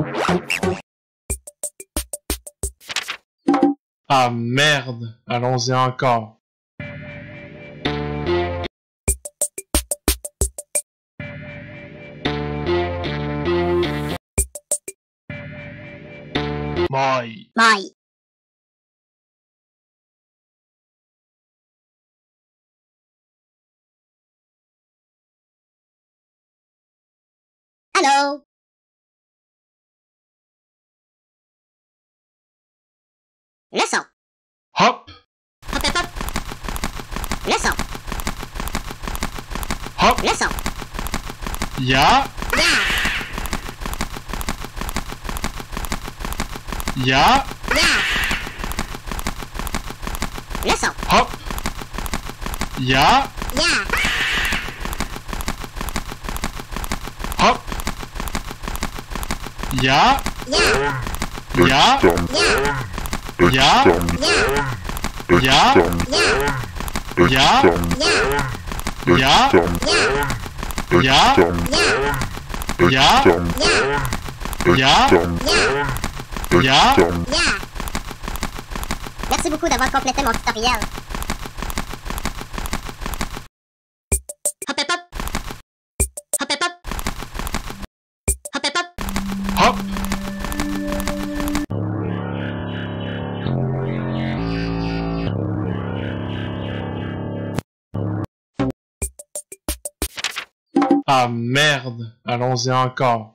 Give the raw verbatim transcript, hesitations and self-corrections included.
Ah merde, allons-y encore. Moi. Moi. Allô? Leçon. Hop, Hop, hop, hop. Leçon. hop, Leçon. ya, Ya. ya, Ya. Leçon. hop, ya, Ya. hop, ya, Ya. ya, Ya. ya, Ya. ya, Ya. ya, Ya. ya, Ya. ya, Ya. ya, Ya. ya, Ya. Merci beaucoup d'avoir complété mon tutoriel. Hop, hop, hop. Hop, hop, hop. Hop, hop, hop. hop. Ah merde, allons-y encore.